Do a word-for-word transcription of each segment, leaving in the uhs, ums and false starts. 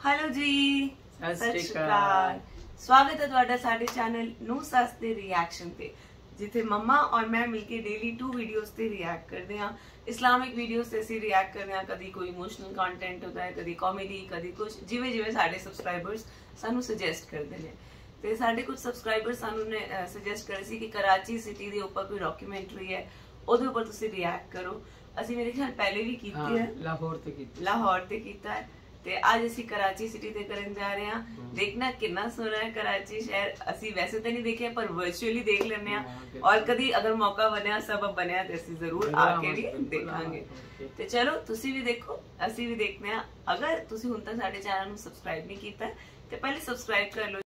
Hello जी, ਸਤਿ ਸਤਿ ਸ਼੍ਰੀ ਸ਼੍ਰੀ ਅਕਾਲ। ਅਕਾਲ। ਸਵਾਗਤ ਹੈ ਤੁਹਾਡਾ ਸਾਡੇ ਚੈਨਲ ਨੂੰ ਸੱਸ ਦੇ ਰਿਐਕਸ਼ਨ ਤੇ, ਜਿੱਥੇ ਮੰਮਾ ਔਰ ਮੈਂ ਮਿਲਕੇ ਡੇਲੀ ਟੂ ਵੀਡੀਓਜ਼ ਤੇ ਰਿਐਕਟ ਕਰਦੇ ਹਾਂ। ਇਸਲਾਮਿਕ ਵੀਡੀਓਜ਼ ਤੇ ਅਸੀਂ ਰਿਐਕਟ ਕਰਦੇ ਹਾਂ। ਕਦੀ ਕੋਈ ਇਮੋਸ਼ਨਲ ਕੰਟੈਂਟ ਹੁੰਦਾ ਹੈ, ਕਦੀ ਕਾਮੇਡੀ, ਕਦੀ ਕੁਝ ਜਿਵੇਂ ਜਿਵੇਂ ਸਾਡੇ ਸਬਸਕ੍ਰਾਈਬਰਸ ਸਾਨੂੰ ਸੁਜੈਸਟ ਕਰਦੇ ਨੇ। ਤੇ ਸਾਡੇ ਕੁਝ ਸਬਸਕ੍ਰਾਈਬਰਸ ਸਾਨੂੰ ਨੇ ਸੁਜੈਸਟ ਕਰੇ ਸੀ ਕਿ ਕਰਾਚੀ ਸਿਟੀ ਦੇ ਉੱਪਰ ਕੋਈ ਡਾਕੂਮੈਂਟਰੀ ਹੈ, ਉਹਦੇ ਉੱਪਰ ਤੁਸੀਂ ਰਿਐਕਟ ਕਰੋ। ਅਸੀਂ ਮੇਰੇ ਖਿਆਲ ਪਹਿਲੇ ਵੀ ਕੀਤੀ ਹੈ, ਲਾਹੌਰ ਤੇ ਕੀਤੀ ਲਾਹੌਰ ਤੇ ਕੀਤਾ ਹੈ, ਤੇ ਅੱਜ ਅਸੀਂ ਕਰਾਚੀ ਸਿਟੀ ਤੇ ਕਰਨ ਜਾ ਰਹੇ ਹਾਂ। ਦੇਖਣਾ ਕਿੰਨਾ ਸੋਹਣਾ ਹੈ ਕਰਾਚੀ ਸ਼ਹਿਰ। ਅਸੀਂ ਵੈਸੇ ਤਾਂ ਨਹੀਂ ਦੇਖਿਆ, ਪਰ ਵਰਚੁਅਲੀ ਦੇਖ ਲੈਂਦੇ ਹਾਂ, ਔਰ ਕਦੀ ਅਗਰ ਮੌਕਾ ਬਣਿਆ, ਸਬਬ ਬਣਿਆ, ਤੇ ਅਸੀਂ ਜ਼ਰੂਰ ਆ ਕੇ ਵੀ ਦੇਖਾਂਗੇ। ਤੇ ਚਲੋ ਤੁਸੀਂ ਵੀ ਦੇਖੋ, ਅਸੀਂ ਵੀ ਦੇਖਦੇ ਹਾਂ। ਅਗਰ ਤੁਸੀਂ ਹੁਣ ਤੱਕ ਸਾਡੇ ਚੈਨਲ ਨੂੰ ਸਬਸਕ੍ਰਾਈਬ ਨਹੀਂ ਕੀਤਾ ਤੇ ਪਹਿਲੇ ਸਬਸਕ੍ਰਾਈਬ ਕਰ ਲਓ।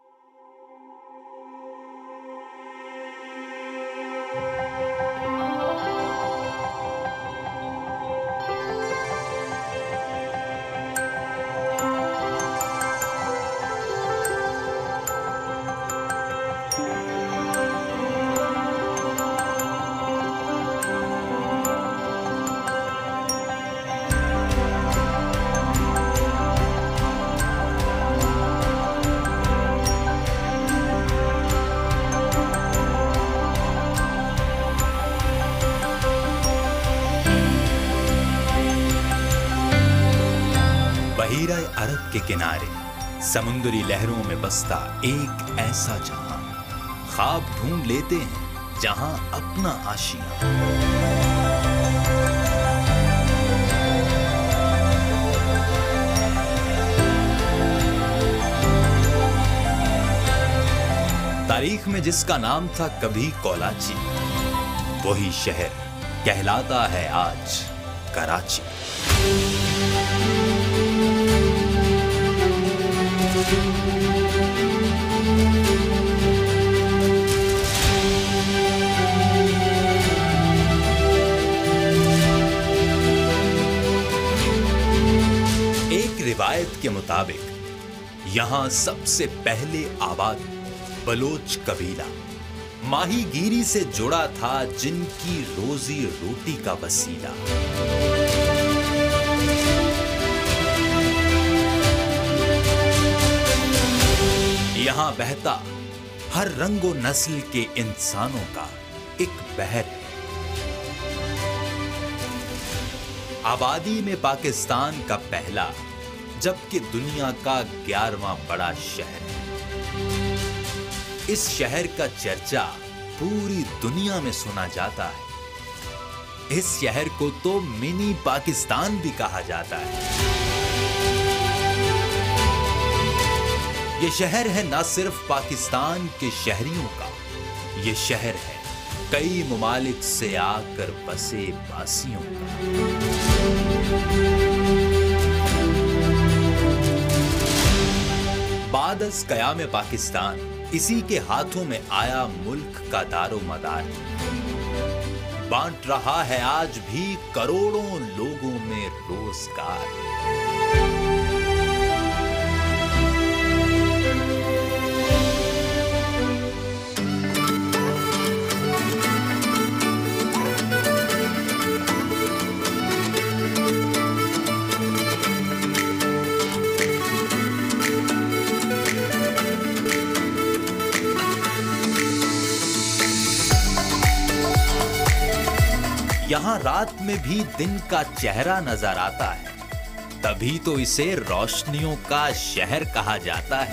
बहीरा अरब के किनारे समुद्री लहरों में बसता एक ऐसा जहां, ख्वाब ढूंढ लेते हैं जहां अपना आशियां। तारीख में जिसका नाम था कभी कोलाची, वही शहर कहलाता है आज कराची। एक रिवायत के मुताबिक यहां सबसे पहले आबाद बलोच कबीला माहीगीरी से जुड़ा था, जिनकी रोजी रोटी का वसीला। यहां बहता हर रंगो नस्ल के इंसानों का एक बहर है। आबादी में पाकिस्तान का पहला, जबकि दुनिया का ग्यारहवां बड़ा शहर है। इस शहर का चर्चा पूरी दुनिया में सुना जाता है। इस शहर को तो मिनी पाकिस्तान भी कहा जाता है। ये शहर है ना सिर्फ पाकिस्तान के शहरियों का, ये शहर है कई मुमालिक से आकर बसे वासियों का। बादस कयाम पाकिस्तान इसी के हाथों में आया मुल्क का दारो मदार, बांट रहा है आज भी करोड़ों लोगों में रोजगार। यहां रात में भी दिन का चेहरा नजर आता है, तभी तो इसे रोशनियों का शहर कहा जाता है।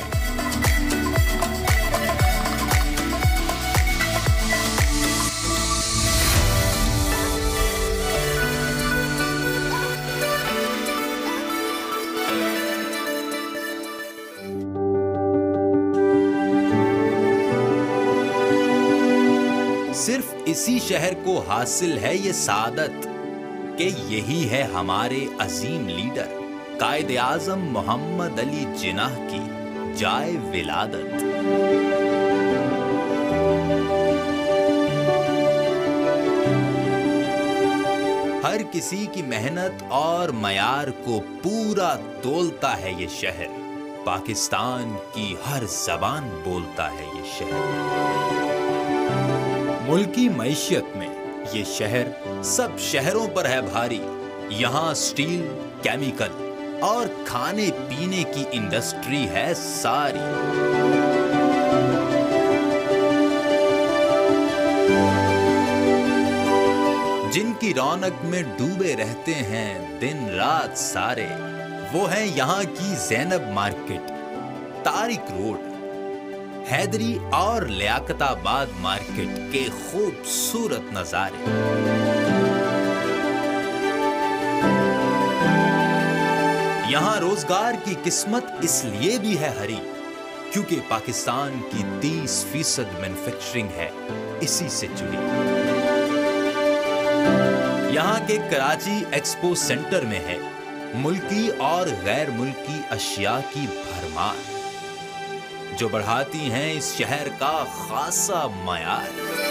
सिर्फ इसी शहर को हासिल है ये सादत कि यही है हमारे अजीम लीडर कायद आजम मोहम्मद अली जिन्नाह की जाए विलादत। हर किसी की मेहनत और मयार को पूरा तोलता है ये शहर, पाकिस्तान की हर जबान बोलता है ये शहर। मुल्की मईशत में ये शहर सब शहरों पर है भारी। यहाँ स्टील, केमिकल, और खाने पीने की इंडस्ट्री है सारी। जिनकी रौनक में डूबे रहते हैं दिन रात सारे, वो है यहाँ की ज़ैनब मार्केट, तारिक रोड, हैदरी और लियाकताबाद मार्केट के खूबसूरत नजारे। यहाँ रोजगार की किस्मत इसलिए भी है हरी क्योंकि पाकिस्तान की तीस फीसद मैन्युफैक्चरिंग है इसी से जुड़ी। यहाँ के कराची एक्सपो सेंटर में है मुल्की और गैर मुल्की अशिया की भरमार, जो बढ़ाती हैं इस शहर का खासा मयार।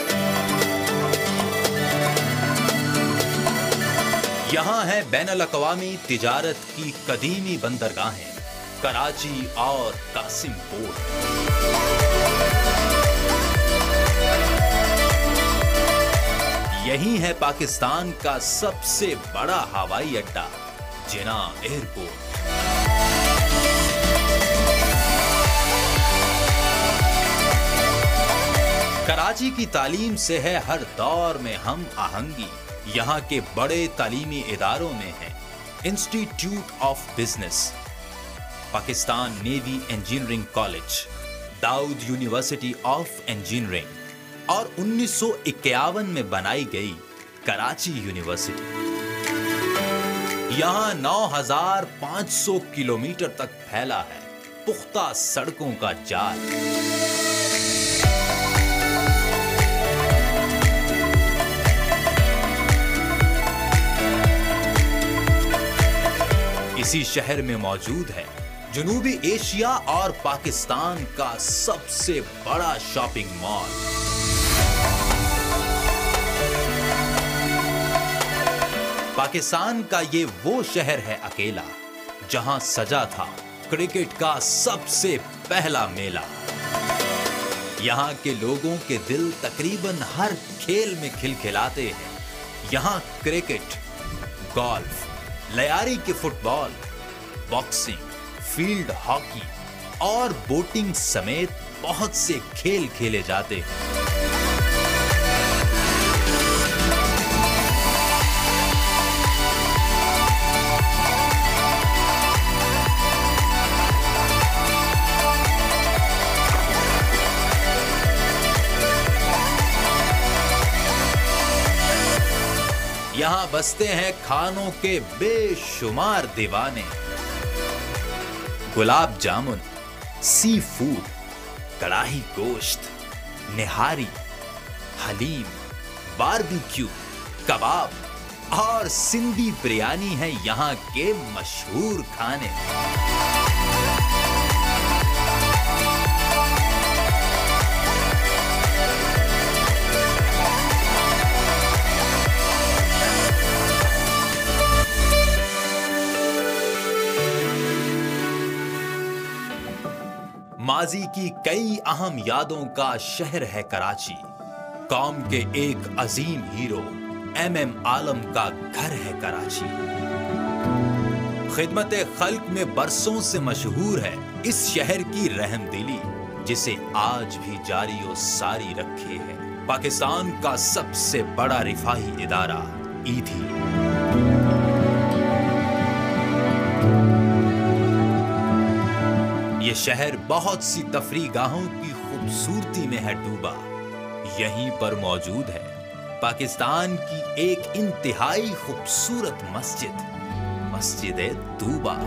यहाँ है बैनुल अक़वामी तिजारत की कदीमी बंदरगाहें कराची और कासिम पोर्ट। यही है पाकिस्तान का सबसे बड़ा हवाई अड्डा, जिना एयरपोर्ट। कराची की तालीम से है हर दौर में हम आहंगी। यहाँ के बड़े तालीमी इदारों में है institute of business, Pakistan navy engineering college, Dawood university of engineering और उन्नीस सौ इक्यावन में बनाई गई कराची यूनिवर्सिटी। यहाँ नौ हज़ार पाँच सौ किलोमीटर तक फैला है पुख्ता सड़कों का जाल। इसी शहर में मौजूद है जनूबी एशिया और पाकिस्तान का सबसे बड़ा शॉपिंग मॉल। पाकिस्तान का ये वो शहर है अकेला जहां सजा था क्रिकेट का सबसे पहला मेला। यहाँ के लोगों के दिल तकरीबन हर खेल में खिलखिलाते हैं। यहाँ क्रिकेट, गोल्फ, लयारी के फुटबॉल, बॉक्सिंग, फील्ड हॉकी और बोटिंग समेत बहुत से खेल खेले जाते हैं। यहाँ बसते हैं खानों के बेशुमार दीवाने। गुलाब जामुन, सी फूड, कड़ाही गोश्त, निहारी, हलीम, बारबेक्यू, कबाब और सिंधी बिरयानी है यहाँ के मशहूर खाने। माजी की कई अहम यादों का शहर है कराची। कौम के एक अजीम हीरो एम एम आलम का घर है कराची। खिदमत खल्क में बरसों से मशहूर है इस शहर की रहमदिली, जिसे आज भी जारी और सारी रखे है पाकिस्तान का सबसे बड़ा रिफाही इदारा ईदी। ये शहर बहुत सी तफरीगाहों की खूबसूरती में है डूबा। यहीं पर मौजूद है पाकिस्तान की एक इंतहाई खूबसूरत मस्जिद, मस्जिद तूबा।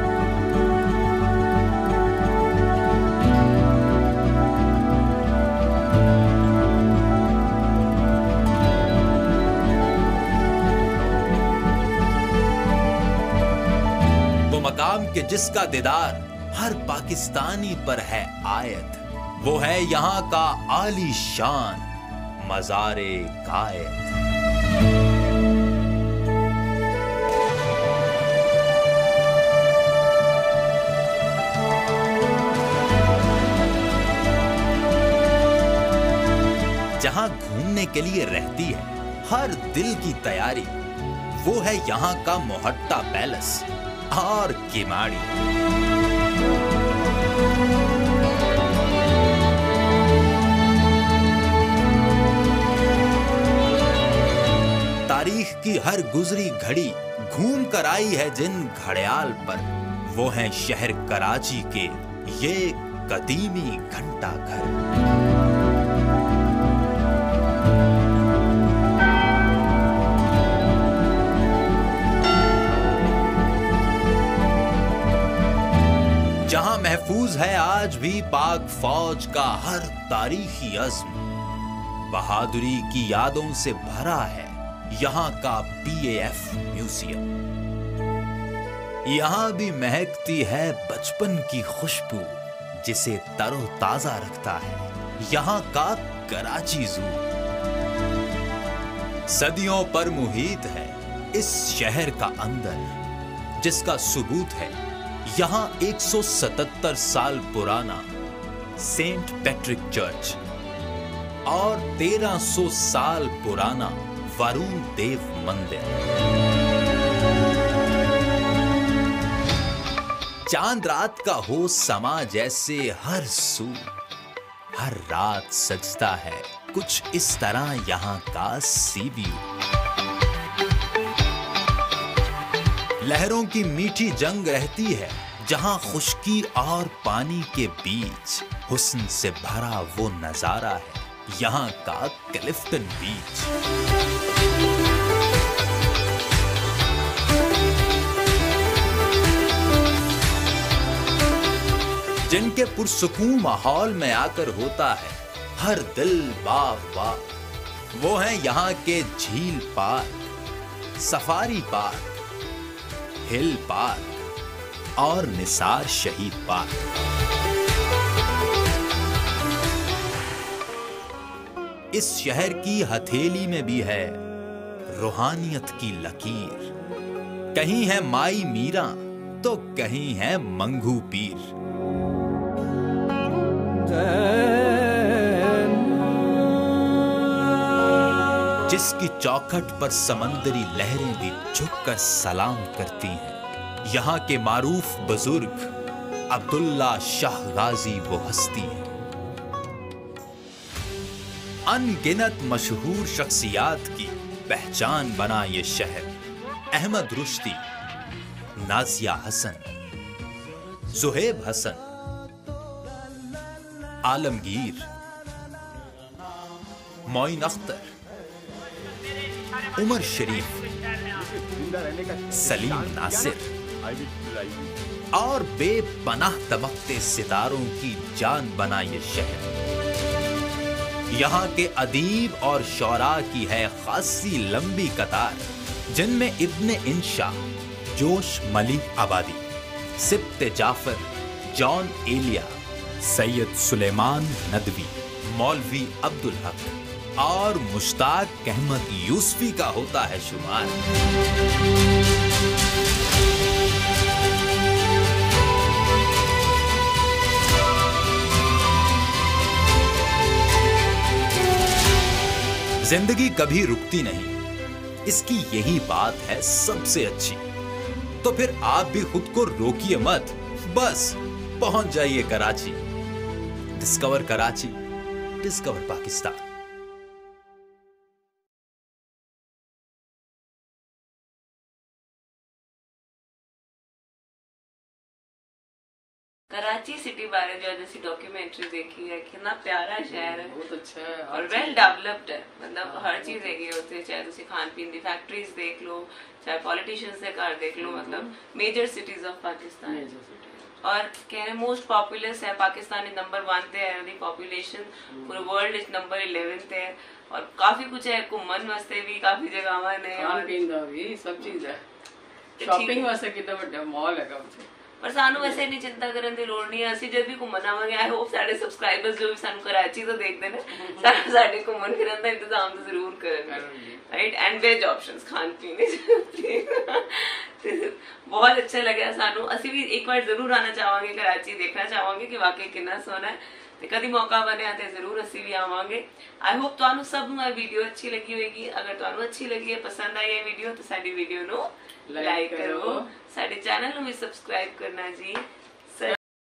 वो मकाम के जिसका दीदार हर पाकिस्तानी पर है आयत, वो है यहाँ का आलीशान मज़ारे कायद। जहाँ घूमने के लिए रहती है हर दिल की तैयारी, वो है यहाँ का मोहट्टा पैलेस। और किमाड़ी। तारीख की हर गुजरी घड़ी घूम कर आई है जिन घड़ियाल पर, वो हैं शहर कराची के ये कदीमी घंटा घर। जहां महफूज है आज भी पाक फौज का हर तारीखी अज़्म, बहादुरी की यादों से भरा है यहाँ का पी ए एफ म्यूजियम। यहाँ भी महकती है बचपन की खुशबू, जिसे तरोताजा रखता है यहाँ का कराची ज़ू। सदियों पर मुहित है इस शहर का अंदर, जिसका सबूत है यहाँ एक सौ सतहत्तर साल पुराना सेंट पैट्रिक चर्च और तेरह सौ साल पुराना वरुण देव मंदिर। चांद रात का हो समा जैसे हर सू, हर रात सजता है कुछ इस तरह यहाँ का सी व्यू। लहरों की मीठी जंग रहती है जहां खुश्की और पानी के बीच हुस्न से भरा वो नजारा है यहाँ का क्लिफ्टन बीच। जिनके पुरसुकून माहौल में आकर होता है हर दिल बाग बाग, वो हैं यहाँ के झील park, safari park, hill park और निसार शहीद पार्क। इस शहर की हथेली में भी है रूहानियत की लकीर, कहीं है माई मीरा तो कहीं है मंगू पीर। जिसकी चौखट पर समंदरी लहरें भी झुककर सलाम करती हैं, यहाँ के मारूफ बुजुर्ग अब्दुल्ला शाह गाजी वो हस्ती है। अनगिनत मशहूर शख्सियात की पहचान बना ये शहर अहमद रुश्दी, नाजिया हसन, जुहेब हसन, आलमगीर, मोइन अख्तर, उमर शरीफ, सलीम नासिर और बेपनाह दमकते सितारों की जान बना ये शहर। यहाँ के अदीब और शौरा की है खासी लंबी कतार, जिनमें इब्ने इंशा, जोश मलिक आबादी, सिब्ते जाफर, जॉन एलिया, सैयद सुलेमान नदवी, मौलवी अब्दुल हक और मुश्ताक अहमद यूसुफी का होता है शुमार। जिंदगी कभी रुकती नहीं, इसकी यही बात है सबसे अच्छी। तो फिर आप भी खुद को रोकिए मत, बस पहुंच जाइए Karachi. Discover Karachi, discover Pakistan. Karachi city बारे जो जैसी डॉक्यूमेंट्री देखी है, कितना प्यारा शहर है, बहुत अच्छा है और वेल डेवलप्ड है। मतलब हर चीज है होती है, चाहे तुम खान पीन की फैक्ट्रीज देख लो, चाहे पॉलिटिशियंस के घर देख लो, मतलब मेजर सिटीज ऑफ पाकिस्तान। और कह रहे मोस्ट पॉपुलस है पाकिस्तान नंबर वन ते है, दी पॉपुलेशन पूरे वर्ल्ड इच नंबर इलेवन ते है। और काफी कुछ है, घूमन वास्ते भी काफी जगह ने, खान पीन दा भी सब चीज है, शॉपिंग वास्ते कितना बड़ा मॉल है कम से। पर सानू वैसे नहीं चिंता करने की लोड़ नहीं है, असि जब भी घूमन आवांगे, आई होप साडे सबसक्राइबर्स जो भी सानू कराची तो देखते हैं साडे साडे घूमन फिरन दा इंतजाम तो जरूर करेंगे, राइट। एंड वेज ऑप्शंस खान पीने बहुत अच्छा लगा सानू। असि भी एक बार जरूर आना चाहांगे कराची, देखना चाहांगे कि वाकई कितना सोना है। ਤੇ ਕਦੀ ਮੌਕਾ ਬਣਿਆ ਤੇ ਜ਼ਰੂਰ ਅਸੀਂ ਵੀ ਆਵਾਂਗੇ। ਆਈ ਹੋਪ ਤੁਹਾਨੂੰ ਸਭ ਨੂੰ ਇਹ ਵੀਡੀਓ ਅੱਛੀ ਲੱਗੀ ਹੋਏਗੀ। ਅਗਰ ਤੁਹਾਨੂੰ ਅੱਛੀ ਲੱਗੀ ਹੈ, ਪਸੰਦ ਆਈ ਹੈ ਵੀਡੀਓ, ਤਾਂ ਸਾਡੀ ਵੀਡੀਓ ਨੂੰ ਲਾਈਕ ਕਰੋ, ਸਾਡੇ ਚੈਨਲ ਨੂੰ ਵੀ ਸਬਸਕ੍ਰਾਈਬ ਕਰਨਾ ਜੀ।